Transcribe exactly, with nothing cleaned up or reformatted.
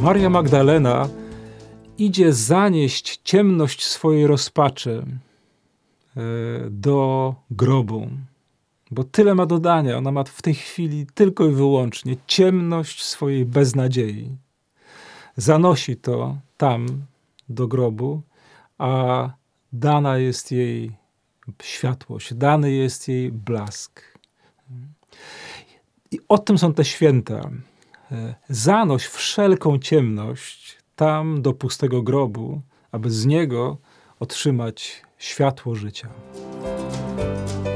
Maria Magdalena idzie zanieść ciemność swojej rozpaczy do grobu, bo tyle ma do dania. Ona ma w tej chwili tylko i wyłącznie ciemność swojej beznadziei. Zanosi to tam do grobu, a dana jest jej światłość, dany jest jej blask. I o tym są te święta. Zanoś wszelką ciemność tam do pustego grobu, aby z niego otrzymać światło życia.